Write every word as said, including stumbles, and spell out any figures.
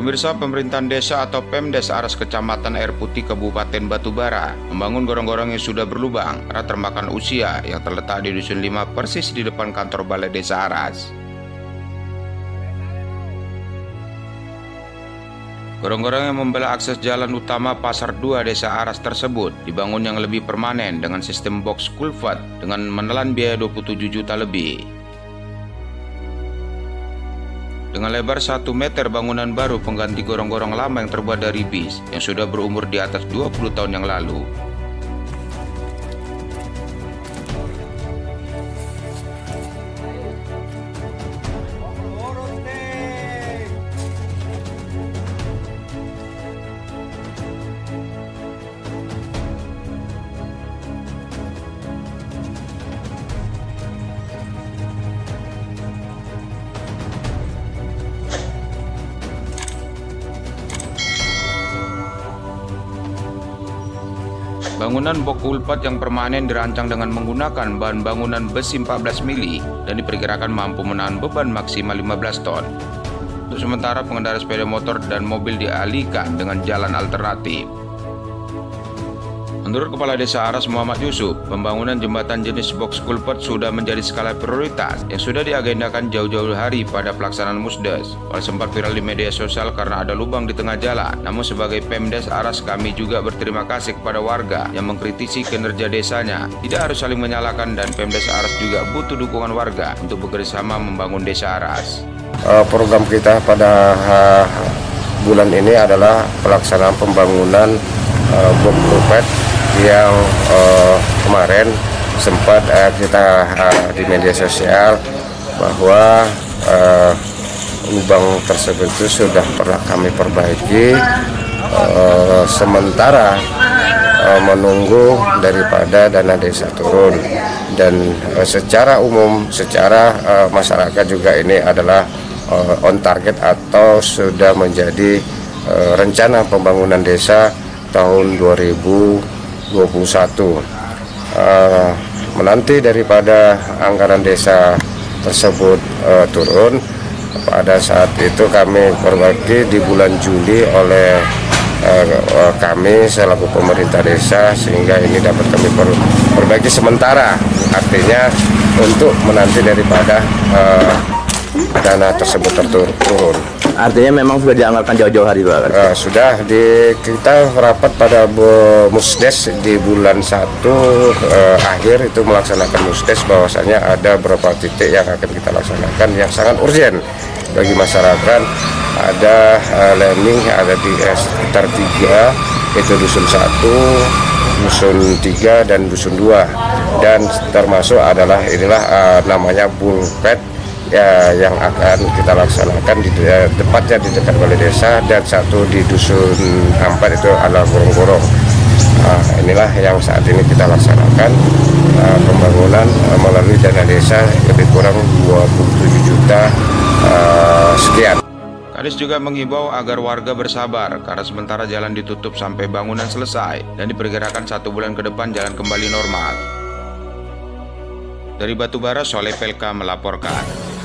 Pemirsa, pemerintahan desa atau Pemdes Aras Kecamatan Air Putih Kabupaten Batubara membangun gorong-gorong yang sudah berlubang karena termakan usia yang terletak di Dusun lima persis di depan kantor Balai Desa Aras. Gorong-gorong yang membelah akses jalan utama Pasar dua Desa Aras tersebut dibangun yang lebih permanen dengan sistem box kulvert dengan menelan biaya dua puluh tujuh juta lebih. Dengan lebar satu meter, bangunan baru pengganti gorong-gorong lama yang terbuat dari bis yang sudah berumur di atas dua puluh tahun yang lalu. Bangunan box kulvert yang permanen dirancang dengan menggunakan bahan bangunan besi empat belas mili dan diperkirakan mampu menahan beban maksimal lima belas ton. Untuk sementara pengendara sepeda motor dan mobil dialihkan dengan jalan alternatif. Menurut Kepala Desa Aras Muhammad Yusuf, pembangunan jembatan jenis box kulvert sudah menjadi skala prioritas yang sudah diagendakan jauh-jauh hari pada pelaksanaan Musdes. Walau sempat viral di media sosial karena ada lubang di tengah jalan, namun sebagai Pemdes Aras kami juga berterima kasih kepada warga yang mengkritisi kinerja desanya. Tidak harus saling menyalahkan dan Pemdes Aras juga butuh dukungan warga untuk bekerjasama membangun Desa Aras. Program kita pada bulan ini adalah pelaksanaan pembangunan box kulvert yang uh, kemarin sempat uh, kita uh, di media sosial bahwa uh, lubang tersebut itu sudah pernah kami perbaiki, uh, sementara uh, menunggu daripada dana desa turun dan uh, secara umum secara uh, masyarakat juga ini adalah uh, on target atau sudah menjadi uh, rencana pembangunan desa tahun dua ribu dua puluh satu. Uh, menanti daripada anggaran desa tersebut uh, turun, pada saat itu kami berbagi di bulan Juli oleh uh, uh, kami selaku pemerintah desa, sehingga ini dapat kami per berbagi sementara, artinya untuk menanti daripada uh, dana tersebut turun. Artinya memang sudah dianggarkan jauh-jauh hari, Pak? Uh, sudah di kita rapat pada Musdes di bulan satu uh, akhir itu melaksanakan Musdes, bahwasanya ada beberapa titik yang akan kita laksanakan yang sangat urgent bagi masyarakat. Ada uh, landing ada di uh, sekitar tiga, itu dusun satu, dusun tiga dan dusun dua, dan termasuk adalah inilah uh, namanya bulpet ya yang akan kita laksanakan di tepatnya di dekat Balai Desa, dan satu di dusun empat itu adalah gorong-gorong. Nah, inilah yang saat ini kita laksanakan uh, pembangunan uh, melalui dana desa lebih kurang dua puluh tujuh juta uh, sekian. Kadis juga mengimbau agar warga bersabar karena sementara jalan ditutup sampai bangunan selesai dan diperkirakan satu bulan ke depan jalan kembali normal. Dari Batubara, Soleh Pelka melaporkan.